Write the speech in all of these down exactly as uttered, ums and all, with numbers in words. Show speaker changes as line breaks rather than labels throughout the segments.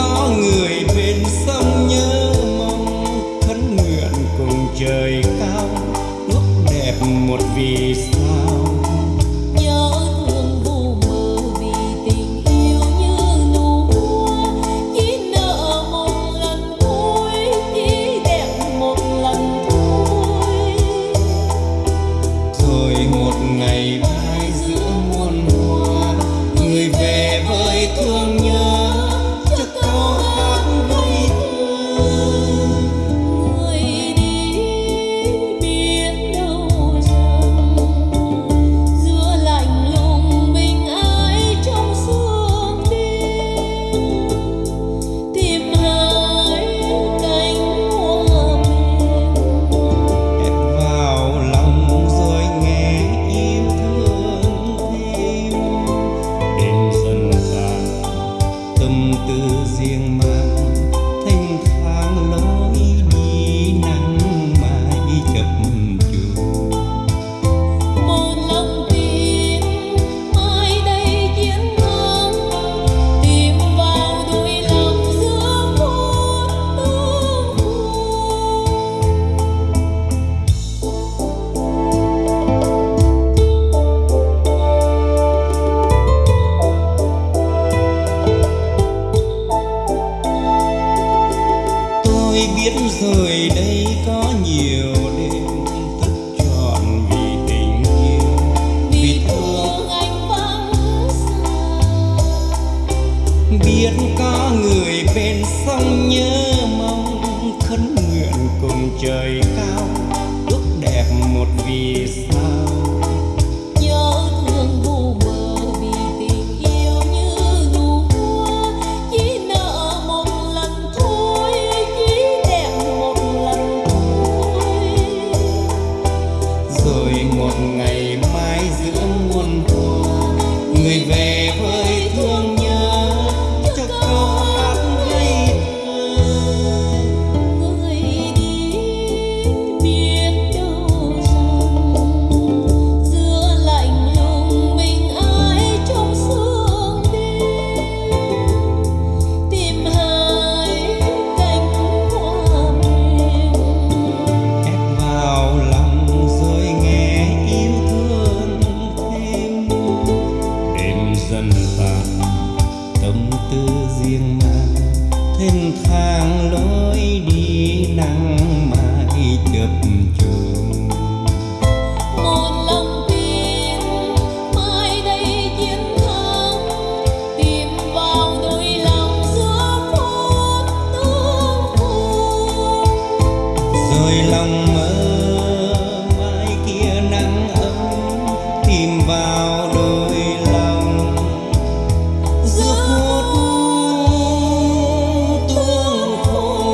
có người bên sông nhớ mong, khấn nguyện cùng trời cao, ước đẹp một vì sao.
Nhớ thương vu mơ vì tình yêu như nụ hoa, chỉ nợ một lần thôi, chỉ đẹp một lần thôi.
Rồi một ngày mai giữa muôn hoa, người về với thương nhớ, cho câu hát gây thương.
Người đi biết đâu rằng giữa lạnh lùng mình ai trong sương đêm, tìm hai cánh hoa mềm
Ép vào lòng rồi nghe yêu thương thêm. Đêm dần tàn, tâm tư riêng mang, thanh thang lối đi nắng mai chập chờn.
một lòng tin mai đây chiến thắng, tìm vào đôi lòng giữa phút tương phùng.
Tôi biết rồi đây có nhiều đêm thức trọn vì tình yêu,
Vì thương anh vắng xa,
biết có người bên sông nhớ mong, khấn nguyện cùng trời cao, ước đẹp một vì sao.
nhớ thương vu mơ vì tình yêu như nụ hoa, chỉ nợ một lần thôi, chỉ đẹp một lần thôi.
Rồi một ngày mai giữa muôn hoa, người về với thương nhớ, cho câu hát gây thương.
Người đi biết đâu rằng giữa lạnh lùng mình ai trong sương đêm, tìm hai cánh hoa mềm
Ép vào lòng rồi nghe yêu thương thêm. Đêm dần tàn, tâm tư riêng mang, thênh thang lối đi nắng mai chập chờn.
một lòng tin mai đây chiến thắng, tìm vào đôi lòng giữa phút tương phùng.
Rồi lòng mơ mai kia nắng ấm, tìm vào đôi lòng giữa phút tương phùng.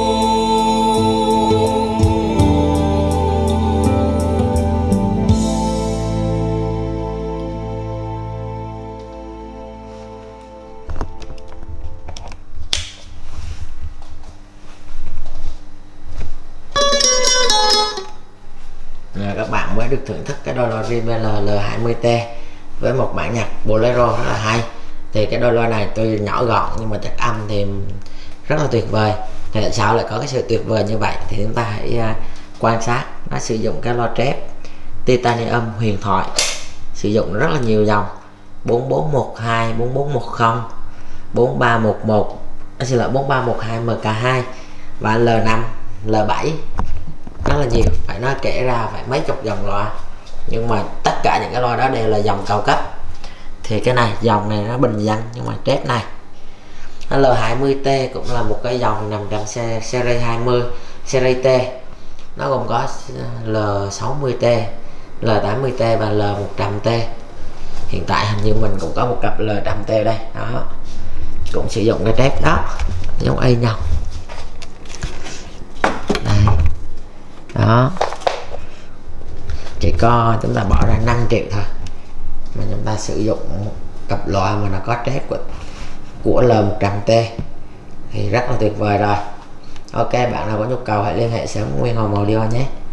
Rồi các bạn mới được thưởng thức cái đôi loa Rimac L hai mươi T với một bản nhạc bolero rất là hay. Thì cái đôi loa này tuy nhỏ gọn nhưng mà chất âm thì rất là tuyệt vời. Thì tại sao lại có cái sự tuyệt vời như vậy thì chúng ta hãy uh, quan sát. Nó sử dụng cái loa trép titanium huyền thoại, sử dụng rất là nhiều dòng bốn bốn một hai, bốn bốn một không, bốn ba một một, xin lỗi bốn ba một hai M K hai và L năm, L bảy, rất là nhiều. Phải nói kể ra phải mấy chục dòng loa, nhưng mà tất cả những cái loa đó đều là dòng cao cấp. Thì cái này dòng này nó bình dân, nhưng mà trép này L hai mươi T cũng là một cái dòng nằm trong series hai mươi, series T. Nó gồm có L sáu mươi T, L tám mươi T và L một trăm T. Hiện tại hình như mình cũng có một cặp L một trăm T đây đó, cũng sử dụng cái trép đó giống y nhau đây đó. Chỉ có chúng ta bỏ ra năm triệu thôi mà chúng ta sử dụng một cặp loa mà nó có trép của, của L một trăm T thì rất là tuyệt vời rồi. Ok, bạn nào có nhu cầu hãy liên hệ sớm Nguyên Hồng Audio nhé.